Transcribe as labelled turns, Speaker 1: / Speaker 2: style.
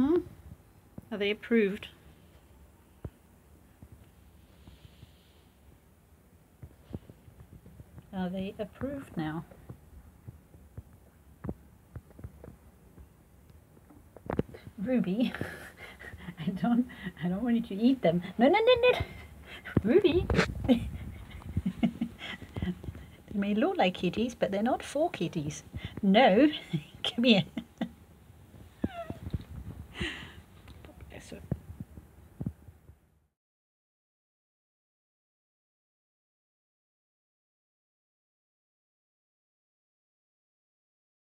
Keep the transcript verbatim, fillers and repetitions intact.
Speaker 1: Mm-hmm. Are they approved? Are they approved now? Ruby, I don't, I don't want you to eat them. No, no, no, no, Ruby. They may look like kitties, but they're not for kitties. No, come here.